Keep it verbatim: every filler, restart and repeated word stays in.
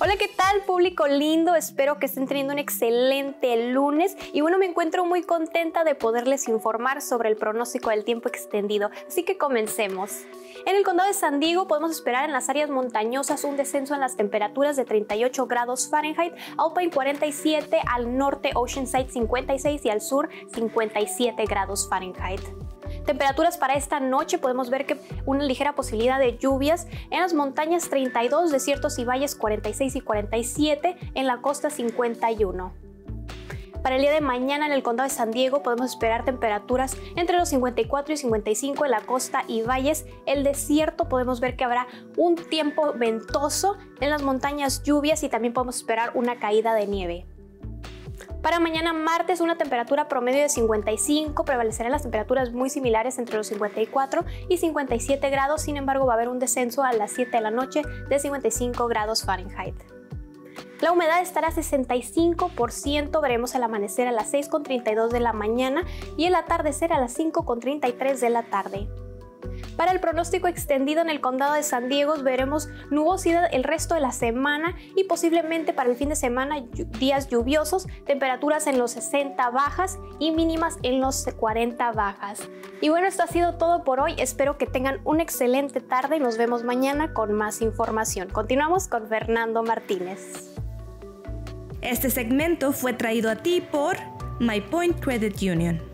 Hola, ¿qué tal, público lindo? Espero que estén teniendo un excelente lunes y bueno, me encuentro muy contenta de poderles informar sobre el pronóstico del tiempo extendido, así que comencemos. En el condado de San Diego podemos esperar en las áreas montañosas un descenso en las temperaturas de treinta y ocho grados Fahrenheit, Alpine cuarenta y siete, al norte Oceanside cincuenta y seis y al sur cincuenta y siete grados Fahrenheit. Temperaturas para esta noche podemos ver que una ligera posibilidad de lluvias en las montañas treinta y dos, desiertos y valles cuarenta y seis y cuarenta y siete, en la costa cincuenta y uno. Para el día de mañana en el condado de San Diego podemos esperar temperaturas entre los cincuenta y cuatro y cincuenta y cinco en la costa y valles. El desierto podemos ver que habrá un tiempo ventoso, en las montañas lluvias y también podemos esperar una caída de nieve. Para mañana martes una temperatura promedio de cincuenta y cinco, prevalecerán las temperaturas muy similares entre los cincuenta y cuatro y cincuenta y siete grados, sin embargo va a haber un descenso a las siete de la noche de cincuenta y cinco grados Fahrenheit. La humedad estará a sesenta y cinco por ciento, veremos el amanecer a las seis con treinta y dos de la mañana y el atardecer a las cinco con treinta y tres de la tarde. Para el pronóstico extendido en el condado de San Diego veremos nubosidad el resto de la semana y posiblemente para el fin de semana días lluviosos, temperaturas en los sesenta bajas y mínimas en los cuarenta bajas. Y bueno, esto ha sido todo por hoy, espero que tengan una excelente tarde y nos vemos mañana con más información. Continuamos con Fernando Martínez. Este segmento fue traído a ti por My Point Credit Union.